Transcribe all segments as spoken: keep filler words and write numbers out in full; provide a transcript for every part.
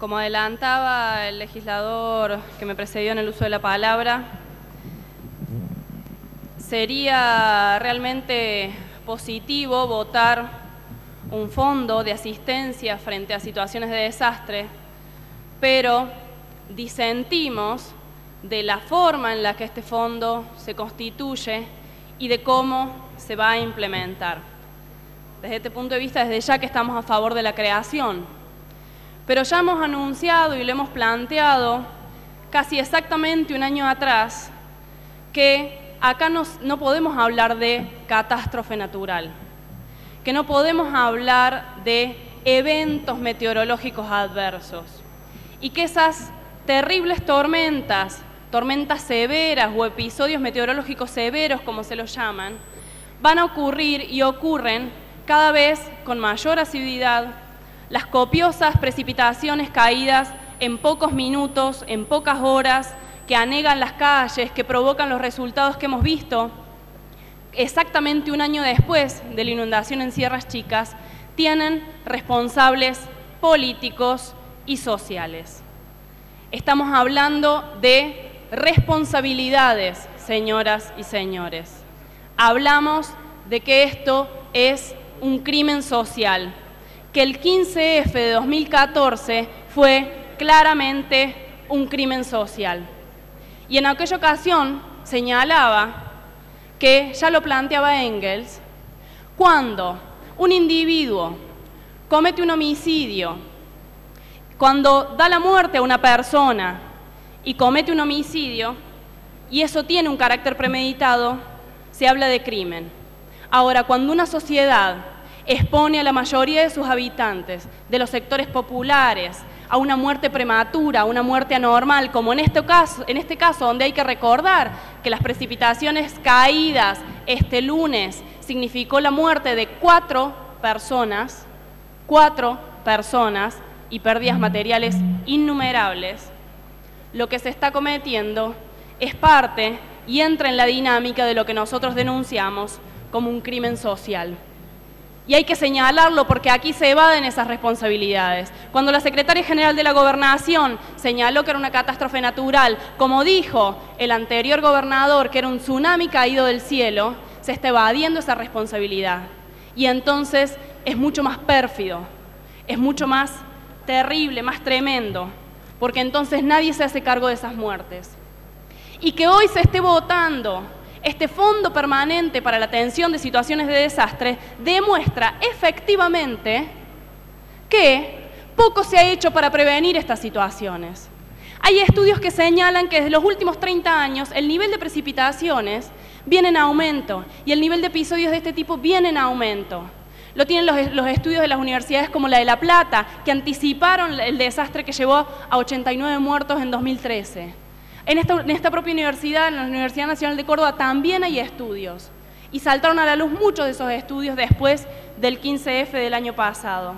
Como adelantaba el legislador que me precedió en el uso de la palabra, sería realmente positivo votar un fondo de asistencia frente a situaciones de desastre, pero disentimos de la forma en la que este fondo se constituye y de cómo se va a implementar. Desde este punto de vista, desde ya que estamos a favor de la creación, pero ya hemos anunciado y lo hemos planteado casi exactamente un año atrás que acá nos, no podemos hablar de catástrofe natural, que no podemos hablar de eventos meteorológicos adversos y que esas terribles tormentas, tormentas severas o episodios meteorológicos severos, como se los llaman, van a ocurrir y ocurren cada vez con mayor asiduidad. Las copiosas precipitaciones caídas en pocos minutos, en pocas horas, que anegan las calles, que provocan los resultados que hemos visto exactamente un año después de la inundación en Sierras Chicas, tienen responsables políticos y sociales. Estamos hablando de responsabilidades, señoras y señores. Hablamos de que esto es un crimen social, que el quince efe de dos mil catorce fue claramente un crimen social. Y en aquella ocasión señalaba que, ya lo planteaba Engels, cuando un individuo comete un homicidio, cuando da la muerte a una persona y comete un homicidio, y eso tiene un carácter premeditado, se habla de crimen. Ahora, cuando una sociedad expone a la mayoría de sus habitantes, de los sectores populares, a una muerte prematura, a una muerte anormal, como en este caso, en este caso donde hay que recordar que las precipitaciones caídas este lunes significó la muerte de cuatro personas, cuatro personas y pérdidas materiales innumerables, lo que se está cometiendo es parte y entra en la dinámica de lo que nosotros denunciamos como un crimen social. Y hay que señalarlo porque aquí se evaden esas responsabilidades. Cuando la secretaria general de la Gobernación señaló que era una catástrofe natural, como dijo el anterior gobernador, que era un tsunami caído del cielo, se está evadiendo esa responsabilidad. Y entonces es mucho más pérfido, es mucho más terrible, más tremendo, porque entonces nadie se hace cargo de esas muertes. Y que hoy se esté votando este fondo permanente para la atención de situaciones de desastre demuestra efectivamente que poco se ha hecho para prevenir estas situaciones. Hay estudios que señalan que desde los últimos treinta años el nivel de precipitaciones viene en aumento y el nivel de episodios de este tipo viene en aumento. Lo tienen los, los estudios de las universidades como la de La Plata, que anticiparon el desastre que llevó a ochenta y nueve muertos en dos mil trece. En esta, en esta propia universidad, en la Universidad Nacional de Córdoba, también hay estudios. Y saltaron a la luz muchos de esos estudios después del quince efe del año pasado.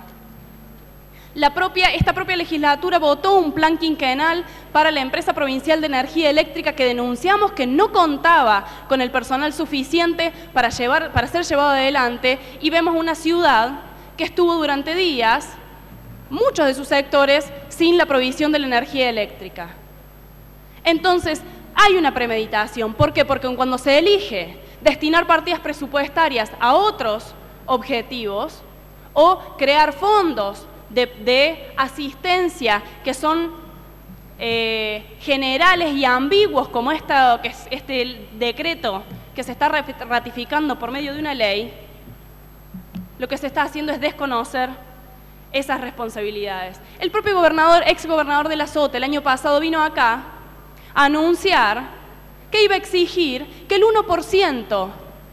La propia, esta propia legislatura votó un plan quinquenal para la empresa provincial de energía eléctrica que denunciamos que no contaba con el personal suficiente para, llevar, para ser llevado adelante, y vemos una ciudad que estuvo durante días, muchos de sus sectores, sin la provisión de la energía eléctrica. Entonces, hay una premeditación. ¿Por qué? Porque cuando se elige destinar partidas presupuestarias a otros objetivos o crear fondos de, de asistencia que son eh, generales y ambiguos, como esta, que es este decreto que se está ratificando por medio de una ley, lo que se está haciendo es desconocer esas responsabilidades. El propio gobernador, ex gobernador de la Sota, el año pasado vino acá a anunciar que iba a exigir que el uno por ciento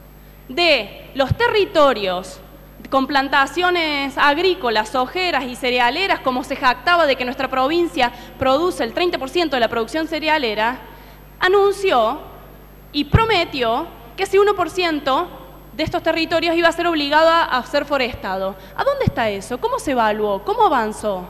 de los territorios con plantaciones agrícolas, sojeras y cerealeras, como se jactaba de que nuestra provincia produce el treinta por ciento de la producción cerealera, anunció y prometió que ese uno por ciento de estos territorios iba a ser obligado a, a ser forestado. ¿A dónde está eso? ¿Cómo se evaluó? ¿Cómo avanzó?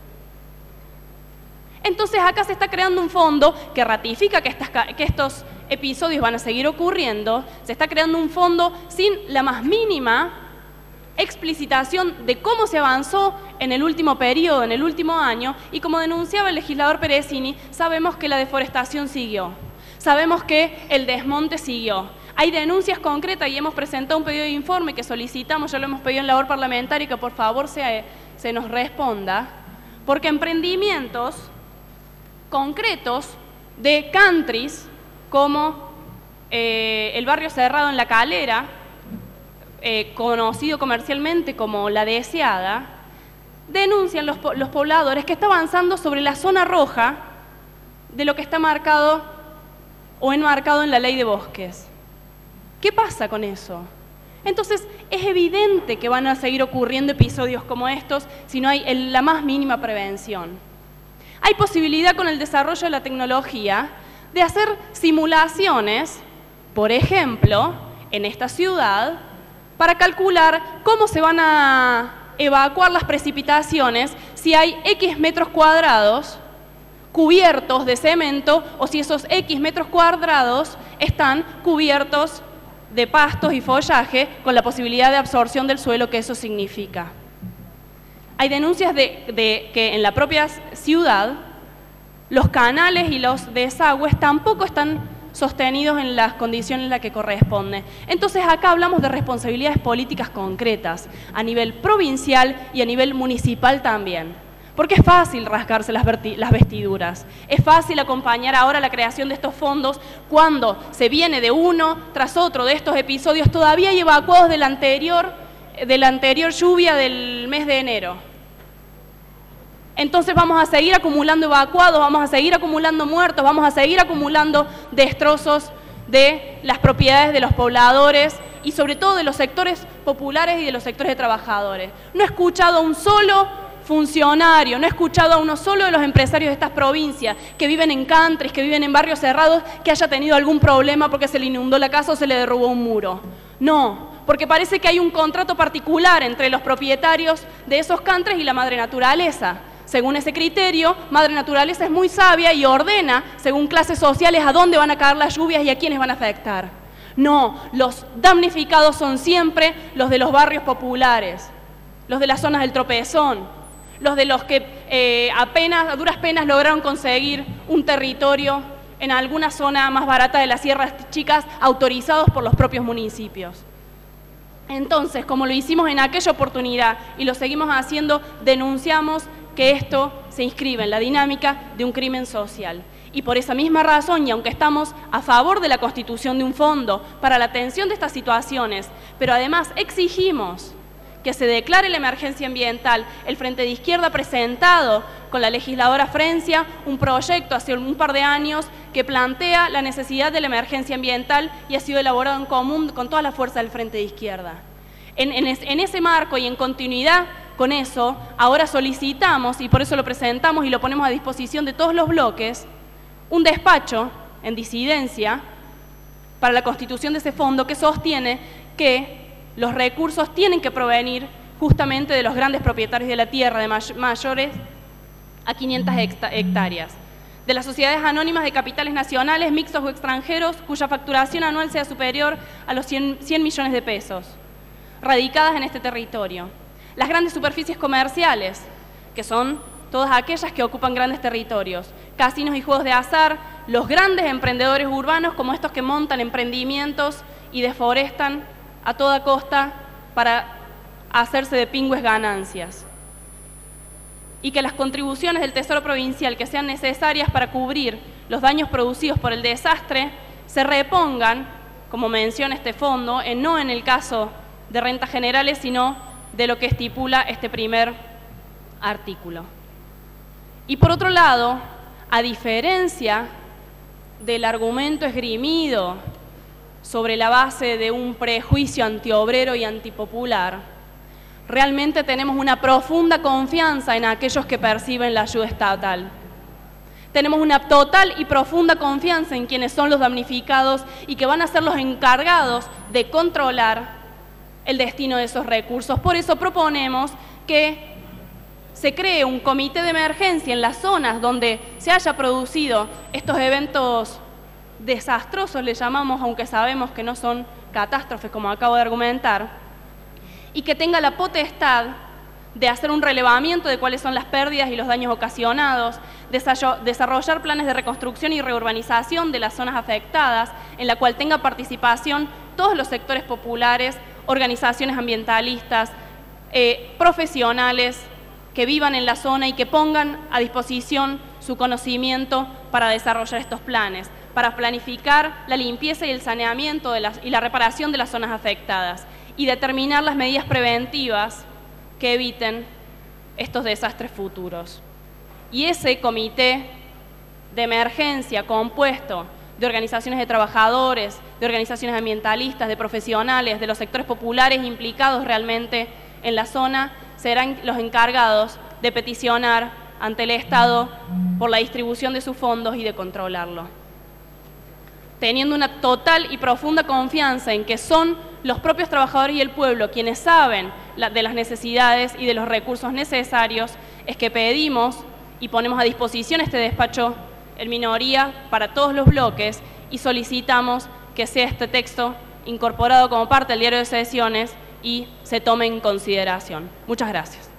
Entonces acá se está creando un fondo que ratifica que, estas, que estos episodios van a seguir ocurriendo, se está creando un fondo sin la más mínima explicitación de cómo se avanzó en el último periodo, en el último año, y como denunciaba el legislador Peresini, sabemos que la deforestación siguió, sabemos que el desmonte siguió. Hay denuncias concretas y hemos presentado un pedido de informe que solicitamos, ya lo hemos pedido en labor parlamentaria, que por favor se, se nos responda, porque emprendimientos concretos de countries como eh, el barrio Cerrado en La Calera, eh, conocido comercialmente como La Deseada, denuncian los, los pobladores que está avanzando sobre la zona roja de lo que está marcado o enmarcado en la ley de bosques. ¿Qué pasa con eso? Entonces, es evidente que van a seguir ocurriendo episodios como estos si no hay el, la más mínima prevención. Hay posibilidad con el desarrollo de la tecnología de hacer simulaciones, por ejemplo, en esta ciudad, para calcular cómo se van a evacuar las precipitaciones si hay X metros cuadrados cubiertos de cemento o si esos X metros cuadrados están cubiertos de pastos y follaje con la posibilidad de absorción del suelo que eso significa. Hay denuncias de, de que en la propia ciudad los canales y los desagües tampoco están sostenidos en las condiciones en las que corresponde. Entonces acá hablamos de responsabilidades políticas concretas a nivel provincial y a nivel municipal también. Porque es fácil rasgarse las, las vestiduras, es fácil acompañar ahora la creación de estos fondos cuando se viene de uno tras otro de estos episodios todavía hay evacuados de la anterior, de la anterior lluvia del mes de enero. Entonces vamos a seguir acumulando evacuados, vamos a seguir acumulando muertos, vamos a seguir acumulando destrozos de las propiedades de los pobladores y sobre todo de los sectores populares y de los sectores de trabajadores. No he escuchado a un solo funcionario, no he escuchado a uno solo de los empresarios de estas provincias que viven en countries, que viven en barrios cerrados, que haya tenido algún problema porque se le inundó la casa o se le derrubó un muro. No, porque parece que hay un contrato particular entre los propietarios de esos countries y la madre naturaleza. Según ese criterio, madre naturaleza es muy sabia y ordena, según clases sociales, a dónde van a caer las lluvias y a quiénes van a afectar. No, los damnificados son siempre los de los barrios populares, los de las zonas del tropezón, los de los que eh, apenas, a duras penas lograron conseguir un territorio en alguna zona más barata de las Sierras Chicas, autorizados por los propios municipios. Entonces, como lo hicimos en aquella oportunidad y lo seguimos haciendo, denunciamos que esto se inscribe en la dinámica de un crimen social. Y por esa misma razón, y aunque estamos a favor de la constitución de un fondo para la atención de estas situaciones, pero además exigimos que se declare la emergencia ambiental, el Frente de Izquierda ha presentado con la legisladora Frencia un proyecto hace un par de años que plantea la necesidad de la emergencia ambiental y ha sido elaborado en común con toda la fuerza del Frente de Izquierda. En, en, es, en ese marco y en continuidad con eso, ahora solicitamos, y por eso lo presentamos y lo ponemos a disposición de todos los bloques, un despacho en disidencia para la constitución de ese fondo que sostiene que los recursos tienen que provenir justamente de los grandes propietarios de la tierra, de may mayores a quinientas hectáreas, de las sociedades anónimas de capitales nacionales, mixtos o extranjeros, cuya facturación anual sea superior a los cien millones de pesos, radicadas en este territorio. Las grandes superficies comerciales, que son todas aquellas que ocupan grandes territorios, casinos y juegos de azar, los grandes emprendedores urbanos como estos que montan emprendimientos y deforestan a toda costa para hacerse de pingües ganancias. Y que las contribuciones del Tesoro Provincial que sean necesarias para cubrir los daños producidos por el desastre se repongan, como menciona este fondo, en, no en el caso de rentas generales, sino de lo que estipula este primer artículo. Y por otro lado, a diferencia del argumento esgrimido sobre la base de un prejuicio antiobrero y antipopular, realmente tenemos una profunda confianza en aquellos que perciben la ayuda estatal. Tenemos una total y profunda confianza en quienes son los damnificados y que van a ser los encargados de controlar el destino de esos recursos. Por eso proponemos que se cree un comité de emergencia en las zonas donde se haya producido estos eventos desastrosos, le llamamos, aunque sabemos que no son catástrofes, como acabo de argumentar, y que tenga la potestad de hacer un relevamiento de cuáles son las pérdidas y los daños ocasionados, desarrollar planes de reconstrucción y reurbanización de las zonas afectadas, en la cual tenga participación todos los sectores populares, organizaciones ambientalistas, eh, profesionales que vivan en la zona y que pongan a disposición su conocimiento para desarrollar estos planes, para planificar la limpieza y el saneamiento de las, y la reparación de las zonas afectadas y determinar las medidas preventivas que eviten estos desastres futuros. Y ese comité de emergencia compuesto de organizaciones de trabajadores, de organizaciones ambientalistas, de profesionales, de los sectores populares implicados realmente en la zona, serán los encargados de peticionar ante el Estado por la distribución de sus fondos y de controlarlo, teniendo una total y profunda confianza en que son los propios trabajadores y el pueblo quienes saben de las necesidades y de los recursos necesarios, es que pedimos y ponemos a disposición este despacho en minoría para todos los bloques y solicitamos que sea este texto incorporado como parte del diario de sesiones y se tome en consideración. Muchas gracias.